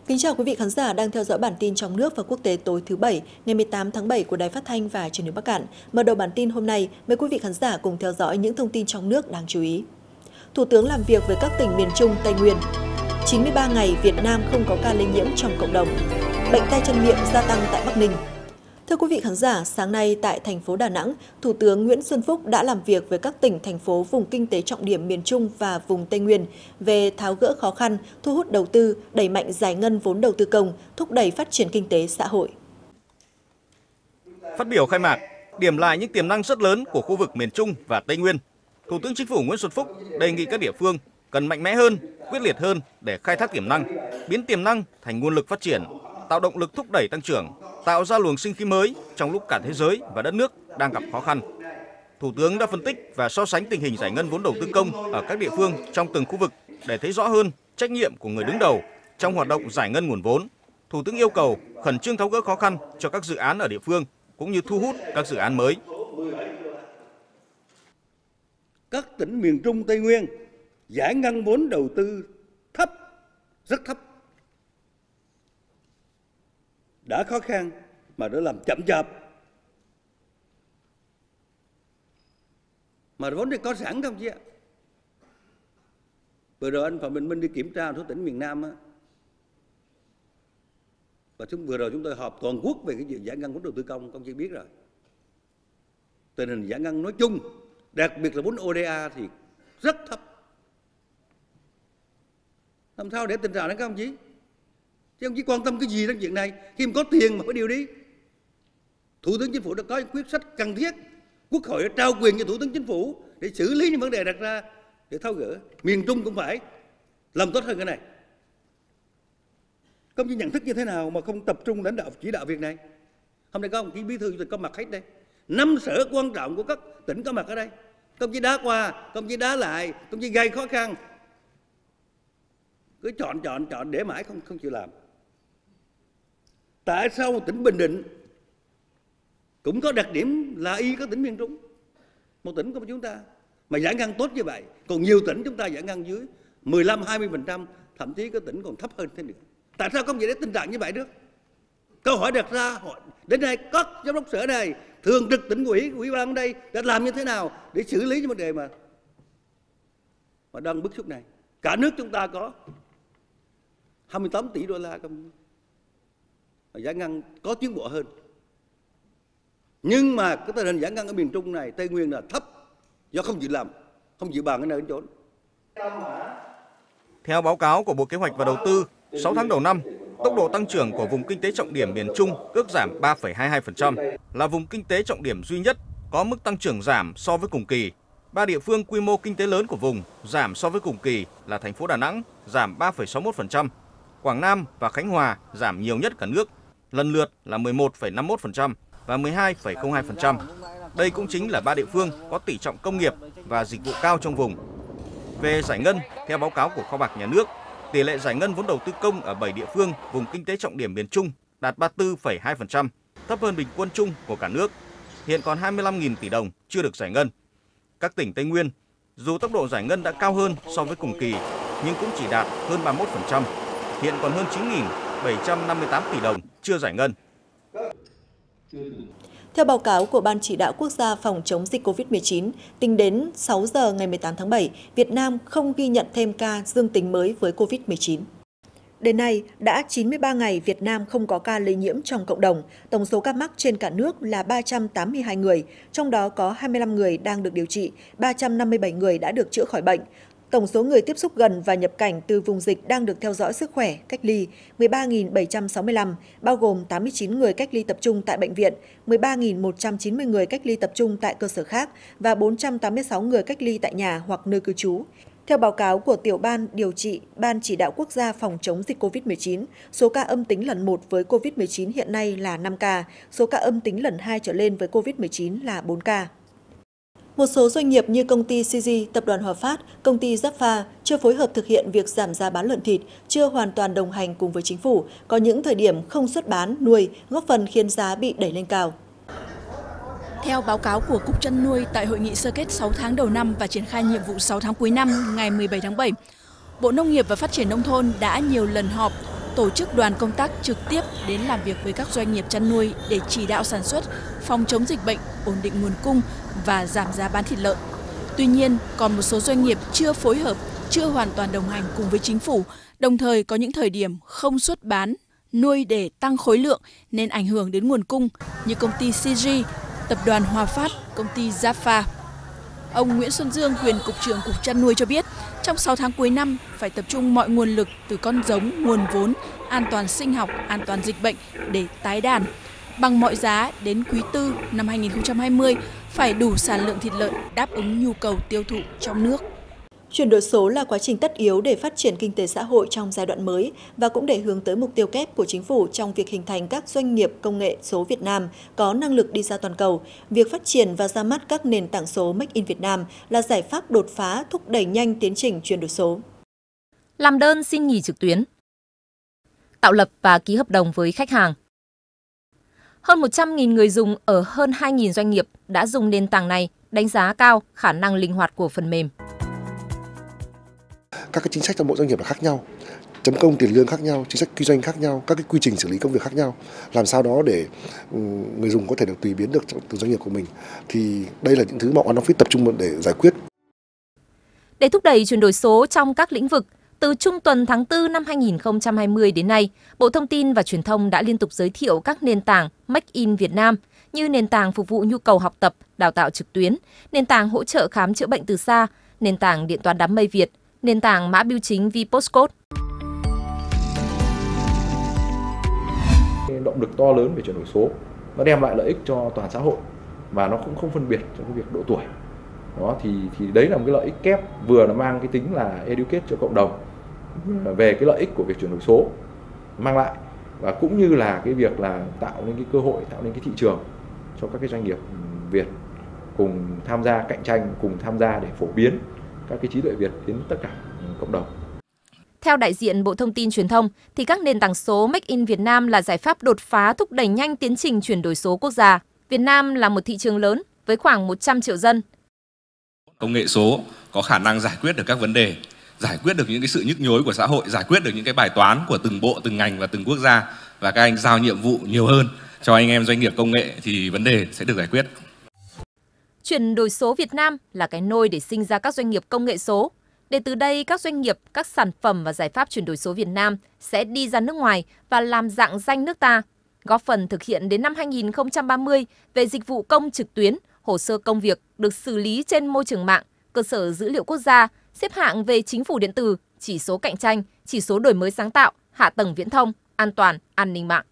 Kính chào quý vị khán giả đang theo dõi bản tin trong nước và quốc tế tối thứ Bảy, ngày 18 tháng 7 của Đài Phát thanh và Truyền hình Bắc Cạn. Mở đầu bản tin hôm nay, mời quý vị khán giả cùng theo dõi những thông tin trong nước đáng chú ý. Thủ tướng làm việc với các tỉnh miền Trung, Tây Nguyên. 93 ngày Việt Nam không có ca lây nhiễm trong cộng đồng. Bệnh tay chân miệng gia tăng tại Bắc Ninh. Thưa quý vị khán giả, sáng nay tại thành phố Đà Nẵng, Thủ tướng Nguyễn Xuân Phúc đã làm việc với các tỉnh, thành phố vùng kinh tế trọng điểm miền Trung và vùng Tây Nguyên về tháo gỡ khó khăn, thu hút đầu tư, đẩy mạnh giải ngân vốn đầu tư công, thúc đẩy phát triển kinh tế xã hội. Phát biểu khai mạc, điểm lại những tiềm năng rất lớn của khu vực miền Trung và Tây Nguyên, Thủ tướng Chính phủ Nguyễn Xuân Phúc đề nghị các địa phương cần mạnh mẽ hơn, quyết liệt hơn để khai thác tiềm năng, biến tiềm năng thành nguồn lực phát triển, tạo động lực thúc đẩy tăng trưởng, tạo ra luồng sinh khí mới trong lúc cả thế giới và đất nước đang gặp khó khăn. Thủ tướng đã phân tích và so sánh tình hình giải ngân vốn đầu tư công ở các địa phương trong từng khu vực để thấy rõ hơn trách nhiệm của người đứng đầu trong hoạt động giải ngân nguồn vốn. Thủ tướng yêu cầu khẩn trương tháo gỡ khó khăn cho các dự án ở địa phương cũng như thu hút các dự án mới. Các tỉnh miền Trung, Tây Nguyên giải ngân vốn đầu tư thấp, rất thấp. Đã khó khăn mà đã làm chậm chạp. Mà vốn này có sẵn không chứ ạ? Vừa rồi anh Phạm Bình Minh đi kiểm tra một số tỉnh miền Nam á. Và vừa rồi chúng tôi họp toàn quốc về cái chuyện giải ngân vốn đầu tư công chí biết rồi. Tình hình giải ngân nói chung, đặc biệt là vốn ODA thì rất thấp. Làm sao để tình trạng đó các ông chí? Chứ ông chí quan tâm cái gì đến chuyện này? Khi mà có tiền mà phải điều đi. Thủ tướng Chính phủ đã có quyết sách cần thiết. Quốc hội đã trao quyền cho Thủ tướng Chính phủ để xử lý những vấn đề đặt ra, để tháo gỡ. Miền Trung cũng phải làm tốt hơn cái này. Công chí nhận thức như thế nào mà không tập trung lãnh đạo chỉ đạo việc này? Hôm nay có ông chí bí thư có mặt hết đây. 5 sở quan trọng của các tỉnh có mặt ở đây. Công chí đá qua, công chí đá lại, công chí gây khó khăn. Cứ chọn để mãi không chịu làm. Tại sao một tỉnh Bình Định cũng có đặc điểm là y các tỉnh miền Trung, một tỉnh của chúng ta mà giải ngân tốt như vậy, còn nhiều tỉnh chúng ta giải ngân dưới 15-20%, thậm chí có tỉnh còn thấp hơn thế nữa. Tại sao không vậy để tình trạng như vậy được? Câu hỏi đặt ra, đến nay các giám đốc sở này, thường trực tỉnh ủy ban đây đã làm như thế nào để xử lý những vấn đề mà đang bức xúc này? Cả nước chúng ta có 28 tỷ đô la công, giải ngân có tiến bộ hơn. Nhưng mà cái tình hình giải ngân ở miền Trung này, Tây Nguyên là thấp do không chịu làm, không chịu bàn cái nơi đến chốn. Theo báo cáo của Bộ Kế hoạch và Đầu tư, 6 tháng đầu năm, tốc độ tăng trưởng của vùng kinh tế trọng điểm miền Trung ước giảm 3,22%, là vùng kinh tế trọng điểm duy nhất có mức tăng trưởng giảm so với cùng kỳ. 3 địa phương quy mô kinh tế lớn của vùng giảm so với cùng kỳ là thành phố Đà Nẵng giảm 3,61%, Quảng Nam và Khánh Hòa giảm nhiều nhất cả nước, lần lượt là 11,51% và 12,02%. Đây cũng chính là 3 địa phương có tỷ trọng công nghiệp và dịch vụ cao trong vùng. Về giải ngân, theo báo cáo của Kho bạc Nhà nước, tỷ lệ giải ngân vốn đầu tư công ở 7 địa phương vùng kinh tế trọng điểm miền Trung đạt 34,2%, thấp hơn bình quân chung của cả nước. Hiện còn 25.000 tỷ đồng chưa được giải ngân. Các tỉnh Tây Nguyên, dù tốc độ giải ngân đã cao hơn so với cùng kỳ, nhưng cũng chỉ đạt hơn 31%. Hiện còn hơn 9.758 tỷ đồng chưa giải ngân. Theo báo cáo của Ban Chỉ đạo Quốc gia phòng chống dịch COVID-19, tính đến 6 giờ ngày 18 tháng 7, Việt Nam không ghi nhận thêm ca dương tính mới với COVID-19. Đến nay, đã 93 ngày Việt Nam không có ca lây nhiễm trong cộng đồng. Tổng số ca mắc trên cả nước là 382 người, trong đó có 25 người đang được điều trị, 357 người đã được chữa khỏi bệnh. Tổng số người tiếp xúc gần và nhập cảnh từ vùng dịch đang được theo dõi sức khỏe, cách ly 13.765, bao gồm 89 người cách ly tập trung tại bệnh viện, 13.190 người cách ly tập trung tại cơ sở khác và 486 người cách ly tại nhà hoặc nơi cư trú. Theo báo cáo của Tiểu ban Điều trị Ban Chỉ đạo Quốc gia phòng chống dịch COVID-19, số ca âm tính lần 1 với COVID-19 hiện nay là 5 ca, số ca âm tính lần 2 trở lên với COVID-19 là 4 ca. Một số doanh nghiệp như công ty CG, Tập đoàn Hòa Phát, công ty Zapa chưa phối hợp thực hiện việc giảm giá bán lợn thịt, chưa hoàn toàn đồng hành cùng với chính phủ, có những thời điểm không xuất bán, nuôi, góp phần khiến giá bị đẩy lên cao. Theo báo cáo của Cục Chăn nuôi tại Hội nghị sơ kết 6 tháng đầu năm và triển khai nhiệm vụ 6 tháng cuối năm ngày 17 tháng 7, Bộ Nông nghiệp và Phát triển Nông thôn đã nhiều lần họp tổ chức đoàn công tác trực tiếp đến làm việc với các doanh nghiệp chăn nuôi để chỉ đạo sản xuất, phòng chống dịch bệnh, ổn định nguồn cung và giảm giá bán thịt lợn. Tuy nhiên, còn một số doanh nghiệp chưa phối hợp, chưa hoàn toàn đồng hành cùng với chính phủ, đồng thời có những thời điểm không xuất bán, nuôi để tăng khối lượng nên ảnh hưởng đến nguồn cung như công ty CG, tập đoàn Hòa Phát, công ty Jaffa. Ông Nguyễn Xuân Dương, quyền Cục trưởng Cục Chăn nuôi cho biết, trong 6 tháng cuối năm phải tập trung mọi nguồn lực từ con giống, nguồn vốn, an toàn sinh học, an toàn dịch bệnh để tái đàn. Bằng mọi giá, đến quý 4 năm 2020 phải đủ sản lượng thịt lợn đáp ứng nhu cầu tiêu thụ trong nước. Chuyển đổi số là quá trình tất yếu để phát triển kinh tế xã hội trong giai đoạn mới và cũng để hướng tới mục tiêu kép của chính phủ trong việc hình thành các doanh nghiệp công nghệ số Việt Nam có năng lực đi ra toàn cầu. Việc phát triển và ra mắt các nền tảng số Make in Việt Nam là giải pháp đột phá thúc đẩy nhanh tiến trình chuyển đổi số. Làm đơn xin nghỉ trực tuyến. Tạo lập và ký hợp đồng với khách hàng. Hơn 100.000 người dùng ở hơn 2.000 doanh nghiệp đã dùng nền tảng này, đánh giá cao khả năng linh hoạt của phần mềm. Các cái chính sách trong mỗi doanh nghiệp là khác nhau, chấm công tiền lương khác nhau, chính sách kinh doanh khác nhau, các cái quy trình xử lý công việc khác nhau, làm sao đó để người dùng có thể được tùy biến được từ doanh nghiệp của mình, thì đây là những thứ mà OneOffice tập trung để giải quyết. Để thúc đẩy chuyển đổi số trong các lĩnh vực, từ trung tuần tháng 4 năm 2020 đến nay, Bộ Thông tin và Truyền thông đã liên tục giới thiệu các nền tảng Make in Việt Nam như nền tảng phục vụ nhu cầu học tập, đào tạo trực tuyến, nền tảng hỗ trợ khám chữa bệnh từ xa, nền tảng điện toán đám mây Việt, nền tảng mã bưu chính VPostcode. Động lực to lớn về chuyển đổi số, nó đem lại lợi ích cho toàn xã hội và nó cũng không phân biệt trong cái việc độ tuổi. Đó thì đấy là một cái lợi ích kép, vừa là mang cái tính là educate cho cộng đồng về cái lợi ích của việc chuyển đổi số mang lại, và cũng như là cái việc là tạo nên cái cơ hội, tạo nên cái thị trường cho các cái doanh nghiệp Việt cùng tham gia cạnh tranh, cùng tham gia để phổ biến các cái trí tuệ Việt đến tất cả cộng đồng. Theo đại diện Bộ Thông tin Truyền thông, thì các nền tảng số Make in Việt Nam là giải pháp đột phá thúc đẩy nhanh tiến trình chuyển đổi số quốc gia. Việt Nam là một thị trường lớn với khoảng 100 triệu dân. Công nghệ số có khả năng giải quyết được các vấn đề, giải quyết được những cái sự nhức nhối của xã hội, giải quyết được những cái bài toán của từng bộ, từng ngành và từng quốc gia, và các anh giao nhiệm vụ nhiều hơn cho anh em doanh nghiệp công nghệ thì vấn đề sẽ được giải quyết. Chuyển đổi số Việt Nam là cái nôi để sinh ra các doanh nghiệp công nghệ số. Để từ đây các doanh nghiệp, các sản phẩm và giải pháp chuyển đổi số Việt Nam sẽ đi ra nước ngoài và làm rạng danh nước ta, góp phần thực hiện đến năm 2030 về dịch vụ công trực tuyến, hồ sơ công việc được xử lý trên môi trường mạng, cơ sở dữ liệu quốc gia, xếp hạng về chính phủ điện tử, chỉ số cạnh tranh, chỉ số đổi mới sáng tạo, hạ tầng viễn thông, an toàn, an ninh mạng.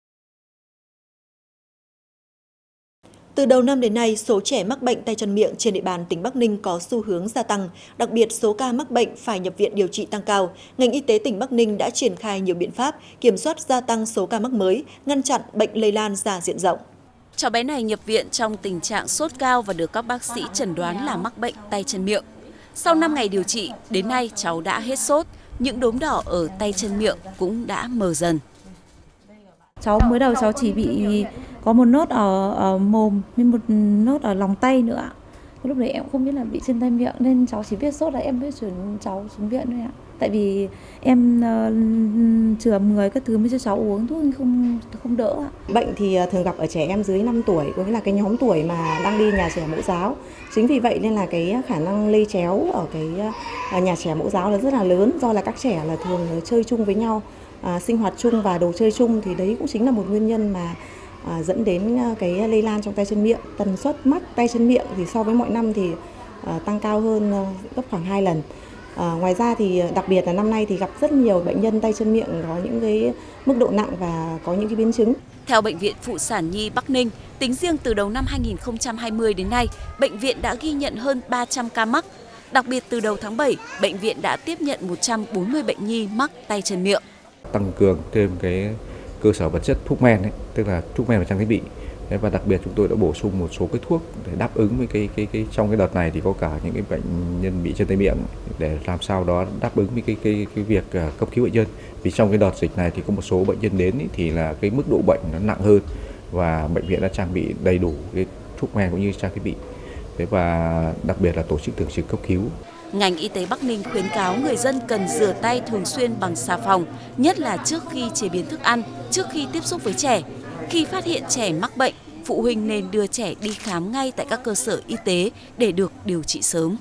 Từ đầu năm đến nay, số trẻ mắc bệnh tay chân miệng trên địa bàn tỉnh Bắc Ninh có xu hướng gia tăng, đặc biệt số ca mắc bệnh phải nhập viện điều trị tăng cao. Ngành y tế tỉnh Bắc Ninh đã triển khai nhiều biện pháp kiểm soát gia tăng số ca mắc mới, ngăn chặn bệnh lây lan ra diện rộng. Cháu bé này nhập viện trong tình trạng sốt cao và được các bác sĩ chẩn đoán là mắc bệnh tay chân miệng. Sau 5 ngày điều trị, đến nay cháu đã hết sốt, những đốm đỏ ở tay chân miệng cũng đã mờ dần. Cháu mới đầu cháu chỉ bị có một nốt ở mồm với một nốt ở lòng tay nữa. Lúc đấy em không biết là bị chân tay miệng nên cháu chỉ biết sốt là em biết chuyển cháu xuống viện thôi ạ. Tại vì em chữa người các thứ mới cho cháu uống thuốc không đỡ ạ. Bệnh thì thường gặp ở trẻ em dưới 5 tuổi, có nghĩa là cái nhóm tuổi mà đang đi nhà trẻ mẫu giáo. Chính vì vậy nên là cái khả năng lây chéo ở cái nhà trẻ mẫu giáo là rất là lớn, do là các trẻ là thường chơi chung với nhau, sinh hoạt chung và đồ chơi chung, thì đấy cũng chính là một nguyên nhân mà dẫn đến cái lây lan trong tay chân miệng. Tần suất mắc tay chân miệng thì so với mọi năm thì tăng cao hơn gấp khoảng 2 lần. Ngoài ra thì đặc biệt là năm nay thì gặp rất nhiều bệnh nhân tay chân miệng có những cái mức độ nặng và có những cái biến chứng. Theo Bệnh viện Phụ sản Nhi Bắc Ninh, tính riêng từ đầu năm 2020 đến nay, bệnh viện đã ghi nhận hơn 300 ca mắc. Đặc biệt từ đầu tháng 7, bệnh viện đã tiếp nhận 140 bệnh nhi mắc tay chân miệng. Tăng cường thêm cái cơ sở vật chất thuốc men ấy, tức là thuốc men và trang thiết bị. Và đặc biệt chúng tôi đã bổ sung một số cái thuốc để đáp ứng với cái trong cái đợt này thì có cả những cái bệnh nhân bị chân tay miệng để làm sao đó đáp ứng với cái việc cấp cứu bệnh nhân. Vì trong cái đợt dịch này thì có một số bệnh nhân đến thì là cái mức độ bệnh nó nặng hơn và bệnh viện đã trang bị đầy đủ cái thuốc men cũng như trang thiết bị. Và đặc biệt là tổ chức thường trực cấp cứu. Ngành y tế Bắc Ninh khuyến cáo người dân cần rửa tay thường xuyên bằng xà phòng, nhất là trước khi chế biến thức ăn, trước khi tiếp xúc với trẻ. Khi phát hiện trẻ mắc bệnh, phụ huynh nên đưa trẻ đi khám ngay tại các cơ sở y tế để được điều trị sớm.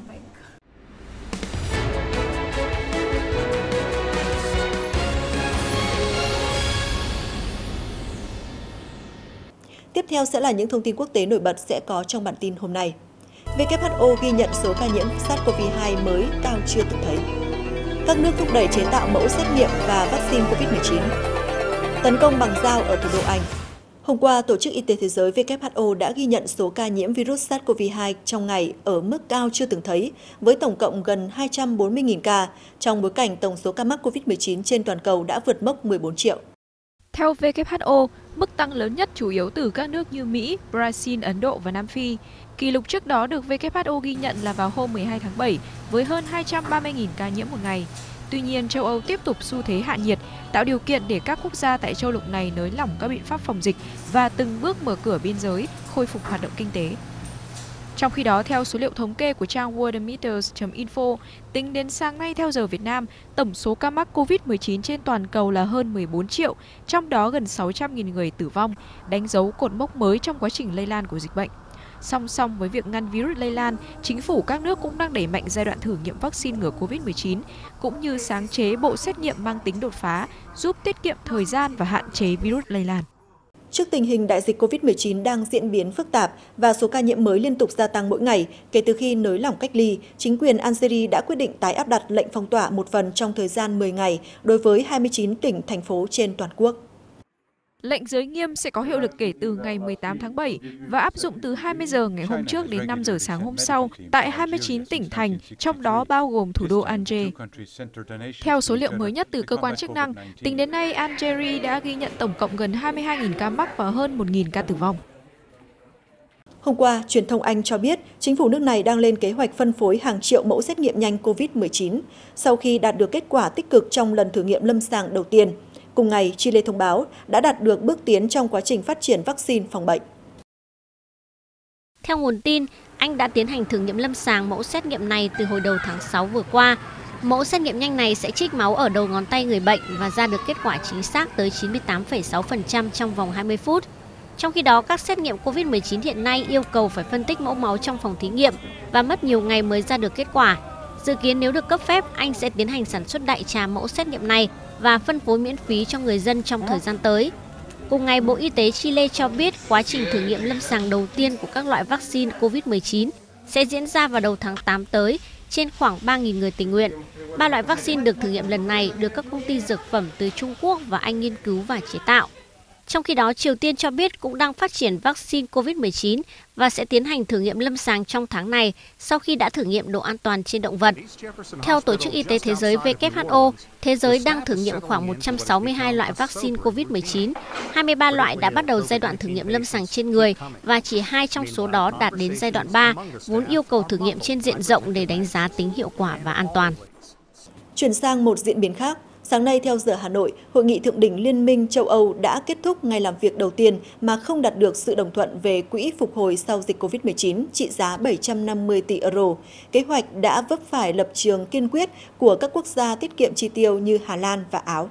Tiếp theo sẽ là những thông tin quốc tế nổi bật sẽ có trong bản tin hôm nay. WHO ghi nhận số ca nhiễm SARS-CoV-2 mới cao chưa từng thấy. Các nước thúc đẩy chế tạo mẫu xét nghiệm và vaccine COVID-19. Tấn công bằng dao ở thủ đô Anh. Hôm qua, Tổ chức Y tế Thế giới WHO đã ghi nhận số ca nhiễm virus SARS-CoV-2 trong ngày ở mức cao chưa từng thấy, với tổng cộng gần 240.000 ca, trong bối cảnh tổng số ca mắc COVID-19 trên toàn cầu đã vượt mốc 14 triệu. Theo WHO, mức tăng lớn nhất chủ yếu từ các nước như Mỹ, Brazil, Ấn Độ và Nam Phi. Kỷ lục trước đó được WHO ghi nhận là vào hôm 12 tháng 7 với hơn 230.000 ca nhiễm một ngày. Tuy nhiên, châu Âu tiếp tục xu thế hạ nhiệt, tạo điều kiện để các quốc gia tại châu lục này nới lỏng các biện pháp phòng dịch và từng bước mở cửa biên giới, khôi phục hoạt động kinh tế. Trong khi đó, theo số liệu thống kê của trang worldometers.info, tính đến sáng nay theo giờ Việt Nam, tổng số ca mắc COVID-19 trên toàn cầu là hơn 14 triệu, trong đó gần 600.000 người tử vong, đánh dấu cột mốc mới trong quá trình lây lan của dịch bệnh. Song song với việc ngăn virus lây lan, chính phủ các nước cũng đang đẩy mạnh giai đoạn thử nghiệm vaccine ngừa COVID-19, cũng như sáng chế bộ xét nghiệm mang tính đột phá, giúp tiết kiệm thời gian và hạn chế virus lây lan. Trước tình hình đại dịch COVID-19 đang diễn biến phức tạp và số ca nhiễm mới liên tục gia tăng mỗi ngày, kể từ khi nới lỏng cách ly, chính quyền Algeria đã quyết định tái áp đặt lệnh phong tỏa một phần trong thời gian 10 ngày đối với 29 tỉnh, thành phố trên toàn quốc. Lệnh giới nghiêm sẽ có hiệu lực kể từ ngày 18 tháng 7 và áp dụng từ 20 giờ ngày hôm trước đến 5 giờ sáng hôm sau tại 29 tỉnh thành, trong đó bao gồm thủ đô Alger. Theo số liệu mới nhất từ cơ quan chức năng, tính đến nay Algeria đã ghi nhận tổng cộng gần 22.000 ca mắc và hơn 1.000 ca tử vong. Hôm qua, truyền thông Anh cho biết chính phủ nước này đang lên kế hoạch phân phối hàng triệu mẫu xét nghiệm nhanh COVID-19 sau khi đạt được kết quả tích cực trong lần thử nghiệm lâm sàng đầu tiên. Cùng ngày, Chile thông báo đã đạt được bước tiến trong quá trình phát triển vaccine phòng bệnh. Theo nguồn tin, Anh đã tiến hành thử nghiệm lâm sàng mẫu xét nghiệm này từ hồi đầu tháng 6 vừa qua. Mẫu xét nghiệm nhanh này sẽ trích máu ở đầu ngón tay người bệnh và ra được kết quả chính xác tới 98,6% trong vòng 20 phút. Trong khi đó, các xét nghiệm COVID-19 hiện nay yêu cầu phải phân tích mẫu máu trong phòng thí nghiệm và mất nhiều ngày mới ra được kết quả. Dự kiến nếu được cấp phép, Anh sẽ tiến hành sản xuất đại trà mẫu xét nghiệm này và phân phối miễn phí cho người dân trong thời gian tới. Cùng ngày, Bộ Y tế Chile cho biết quá trình thử nghiệm lâm sàng đầu tiên của các loại vaccine COVID-19 sẽ diễn ra vào đầu tháng 8 tới trên khoảng 3.000 người tình nguyện. 3 loại vaccine được thử nghiệm lần này được các công ty dược phẩm từ Trung Quốc và Anh nghiên cứu và chế tạo. Trong khi đó, Triều Tiên cho biết cũng đang phát triển vaccine COVID-19 và sẽ tiến hành thử nghiệm lâm sàng trong tháng này sau khi đã thử nghiệm độ an toàn trên động vật. Theo Tổ chức Y tế Thế giới WHO, thế giới đang thử nghiệm khoảng 162 loại vaccine COVID-19, 23 loại đã bắt đầu giai đoạn thử nghiệm lâm sàng trên người và chỉ 2 trong số đó đạt đến giai đoạn 3, vốn yêu cầu thử nghiệm trên diện rộng để đánh giá tính hiệu quả và an toàn. Chuyển sang một diễn biến khác. Sáng nay theo giờ Hà Nội, Hội nghị Thượng đỉnh Liên minh châu Âu đã kết thúc ngày làm việc đầu tiên mà không đạt được sự đồng thuận về quỹ phục hồi sau dịch COVID-19 trị giá 750 tỷ euro. Kế hoạch đã vấp phải lập trường kiên quyết của các quốc gia tiết kiệm chi tiêu như Hà Lan và Áo.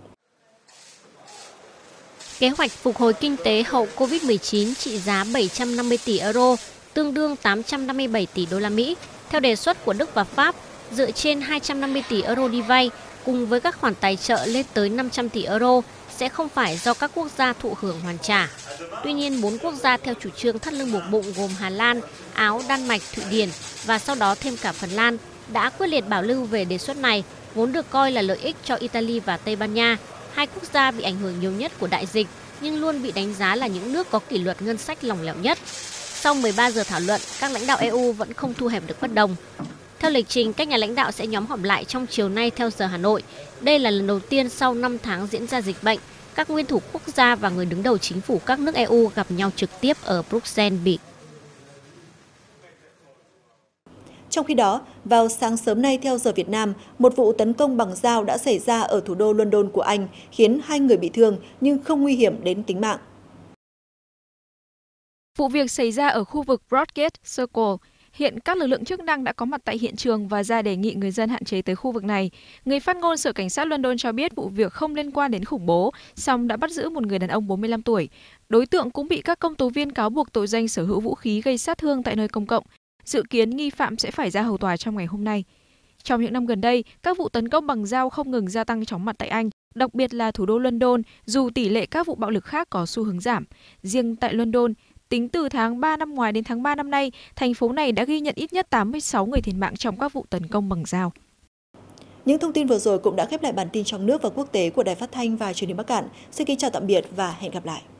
Kế hoạch phục hồi kinh tế hậu COVID-19 trị giá 750 tỷ euro, tương đương 857 tỷ đô la Mỹ, theo đề xuất của Đức và Pháp, dựa trên 250 tỷ euro đi vay, cùng với các khoản tài trợ lên tới 500 tỷ euro sẽ không phải do các quốc gia thụ hưởng hoàn trả. Tuy nhiên, 4 quốc gia theo chủ trương thắt lưng buộc bụng gồm Hà Lan, Áo, Đan Mạch, Thụy Điển và sau đó thêm cả Phần Lan đã quyết liệt bảo lưu về đề xuất này, vốn được coi là lợi ích cho Italy và Tây Ban Nha, hai quốc gia bị ảnh hưởng nhiều nhất của đại dịch nhưng luôn bị đánh giá là những nước có kỷ luật ngân sách lỏng lẻo nhất. Sau 13 giờ thảo luận, các lãnh đạo EU vẫn không thu hẹp được bất đồng. Theo lịch trình, các nhà lãnh đạo sẽ nhóm họp lại trong chiều nay theo giờ Hà Nội. Đây là lần đầu tiên sau 5 tháng diễn ra dịch bệnh, các nguyên thủ quốc gia và người đứng đầu chính phủ các nước EU gặp nhau trực tiếp ở Bruxelles, Bỉ. Trong khi đó, vào sáng sớm nay theo giờ Việt Nam, một vụ tấn công bằng dao đã xảy ra ở thủ đô London của Anh, khiến 2 người bị thương nhưng không nguy hiểm đến tính mạng. Vụ việc xảy ra ở khu vực Broadgate Circle. Hiện các lực lượng chức năng đã có mặt tại hiện trường và ra đề nghị người dân hạn chế tới khu vực này. Người phát ngôn Sở Cảnh sát London cho biết vụ việc không liên quan đến khủng bố, song đã bắt giữ một người đàn ông 45 tuổi. Đối tượng cũng bị các công tố viên cáo buộc tội danh sở hữu vũ khí gây sát thương tại nơi công cộng. Dự kiến nghi phạm sẽ phải ra hầu tòa trong ngày hôm nay. Trong những năm gần đây, các vụ tấn công bằng dao không ngừng gia tăng chóng mặt tại Anh, đặc biệt là thủ đô London, dù tỷ lệ các vụ bạo lực khác có xu hướng giảm. Riêng tại London, tính từ tháng 3 năm ngoái đến tháng 3 năm nay, thành phố này đã ghi nhận ít nhất 86 người thiệt mạng trong các vụ tấn công bằng dao. Những thông tin vừa rồi cũng đã khép lại bản tin trong nước và quốc tế của Đài Phát thanh và Truyền hình Bắc Cạn. Xin kính chào tạm biệt và hẹn gặp lại.